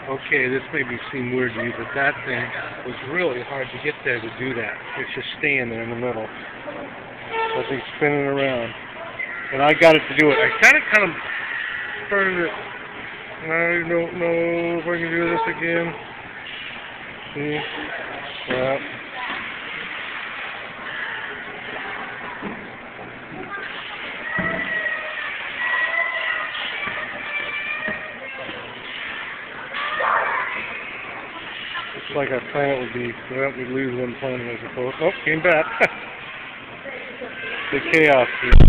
Okay, this may seem weird to you, but that thing was really hard to get there to do that. It's just staying there in the middle. That thing's spinning around. And I got it to do it. I kind of started it. I don't know if I can do this again. See? Yeah. It's like our planet would be. Well, we'd lose one planet, I suppose. Oh, came back. The chaos here.